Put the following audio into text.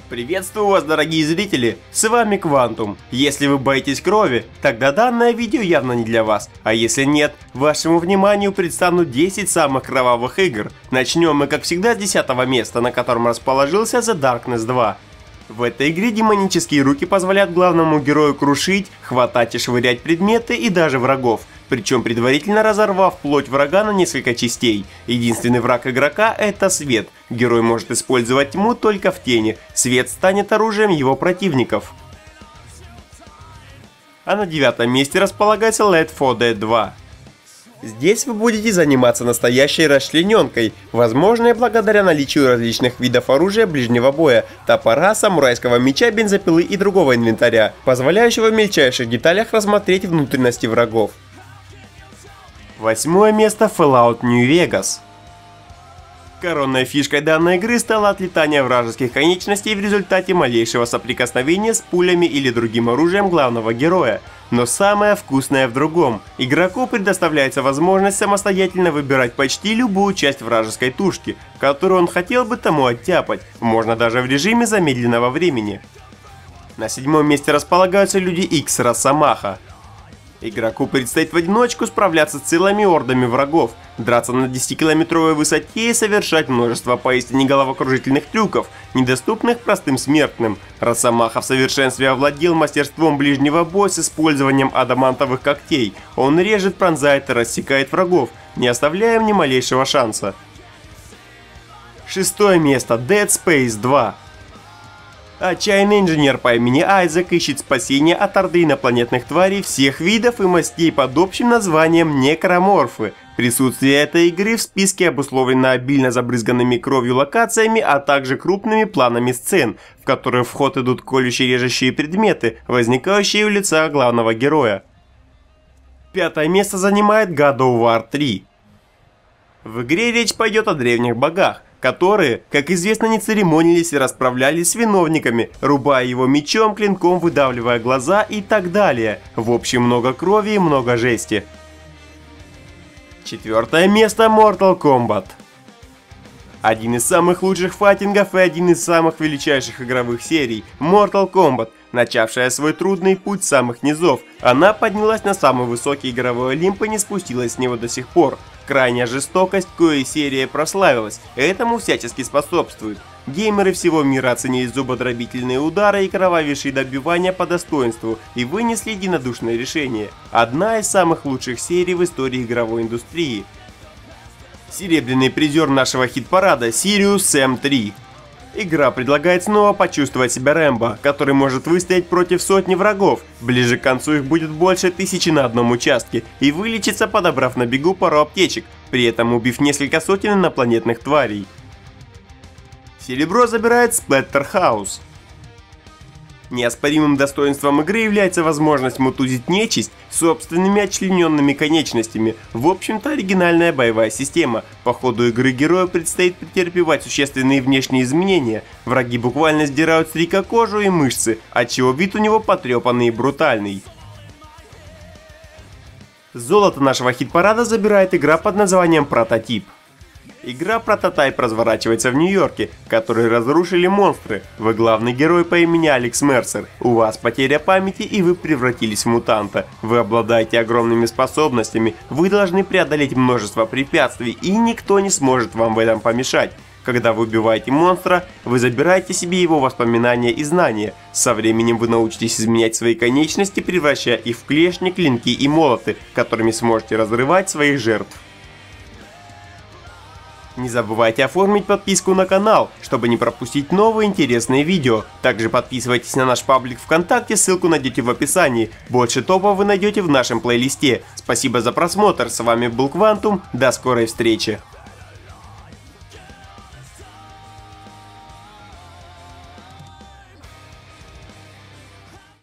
Приветствую вас, дорогие зрители, с вами Квантум. Если вы боитесь крови, тогда данное видео явно не для вас. А если нет, вашему вниманию предстанут 10 самых кровавых игр. Начнем мы, как всегда, с 10-го места, на котором расположился The Darkness 2. В этой игре демонические руки позволяют главному герою крушить, хватать и швырять предметы и даже врагов, причем предварительно разорвав плоть врага на несколько частей. Единственный враг игрока — это свет. Герой может использовать тьму только в тени, свет станет оружием его противников. А на 9-м месте располагается Left 4 Dead 2. Здесь вы будете заниматься настоящей расчлененкой, возможной благодаря наличию различных видов оружия ближнего боя, топора, самурайского меча, бензопилы и другого инвентаря, позволяющего в мельчайших деталях рассмотреть внутренности врагов. 8-е место — Fallout New Vegas. Коронной фишкой данной игры стало отлетание вражеских конечностей в результате малейшего соприкосновения с пулями или другим оружием главного героя. Но самое вкусное в другом. Игроку предоставляется возможность самостоятельно выбирать почти любую часть вражеской тушки, которую он хотел бы тому оттяпать, можно даже в режиме замедленного времени. На 7-м месте располагаются Люди Икс Росомаха. Игроку предстоит в одиночку справляться с целыми ордами врагов, драться на 10-километровой высоте и совершать множество поистине головокружительных трюков, недоступных простым смертным. Росомаха в совершенстве овладел мастерством ближнего боя с использованием адамантовых когтей. Он режет, пронзает и рассекает врагов, не оставляя им ни малейшего шанса. 6-е место — Dead Space 2. Отчаянный инженер по имени Айзек ищет спасения от орды инопланетных тварей всех видов и мастей под общим названием Некроморфы. Присутствие этой игры в списке обусловлено обильно забрызганными кровью локациями, а также крупными планами сцен, в которые в ход идут колюще-режущие предметы, возникающие у лица главного героя. 5-е место занимает God of War 3. В игре речь пойдет о древних богах, которые, как известно, не церемонились и расправлялись с виновниками, рубая его мечом, клинком, выдавливая глаза и так далее. В общем, много крови и много жести. 4-е место — Mortal Kombat. Один из самых лучших файтингов и один из самых величайших игровых серий — Mortal Kombat, начавшая свой трудный путь с самых низов. Она поднялась на самый высокий игровой Олимп и не спустилась с него до сих пор. Крайняя жестокость, коей серия прославилась, этому всячески способствует. Геймеры всего мира оценили зубодробительные удары и кровавейшие добивания по достоинству и вынесли единодушное решение. Одна из самых лучших серий в истории игровой индустрии. Серебряный призер нашего хит-парада — Serious Sam 3. Игра предлагает снова почувствовать себя Рэмбо, который может выстоять против сотни врагов. Ближе к концу их будет больше 1000 на одном участке, и вылечиться, подобрав на бегу пару аптечек, при этом убив несколько сотен инопланетных тварей. Серебро забирает Splatterhouse. Неоспоримым достоинством игры является возможность мутузить нечисть собственными отчлененными конечностями. В общем-то, оригинальная боевая система. По ходу игры герою предстоит претерпевать существенные внешние изменения. Враги буквально сдирают с Рика кожу и мышцы, отчего вид у него потрепанный и брутальный. Золото нашего хит-парада забирает игра под названием Прототип. Игра Прототайп разворачивается в Нью-Йорке, который разрушили монстры. Вы главный герой по имени Алекс Мерсер. У вас потеря памяти и вы превратились в мутанта. Вы обладаете огромными способностями, вы должны преодолеть множество препятствий, и никто не сможет вам в этом помешать. Когда вы убиваете монстра, вы забираете себе его воспоминания и знания. Со временем вы научитесь изменять свои конечности, превращая их в клешни, клинки и молоты, которыми сможете разрывать своих жертв. Не забывайте оформить подписку на канал, чтобы не пропустить новые интересные видео. Также подписывайтесь на наш паблик ВКонтакте, ссылку найдете в описании. Больше топов вы найдете в нашем плейлисте. Спасибо за просмотр, с вами был Квантум, до скорой встречи.